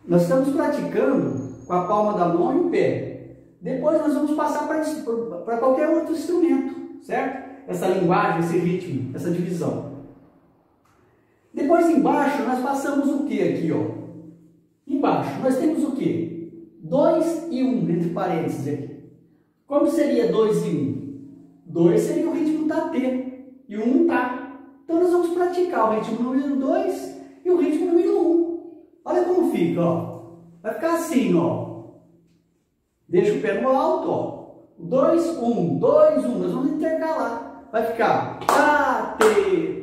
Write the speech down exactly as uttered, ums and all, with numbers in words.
Nós estamos praticando com a palma da mão e o pé. Depois nós vamos passar para qualquer outro instrumento, certo? Essa linguagem, esse ritmo, essa divisão. Depois embaixo nós passamos o que aqui, ó? Embaixo nós temos o que? dois e um, entre parênteses aqui. Como seria dois e um? dois seria o ritmo da T e o um tá. Então nós vamos praticar o ritmo número dois e o ritmo número um. Olha como fica, ó. Vai ficar assim, ó. Deixa o pé no alto, ó. dois, um, dois, um. Nós vamos intercalar. Vai ficar A, T,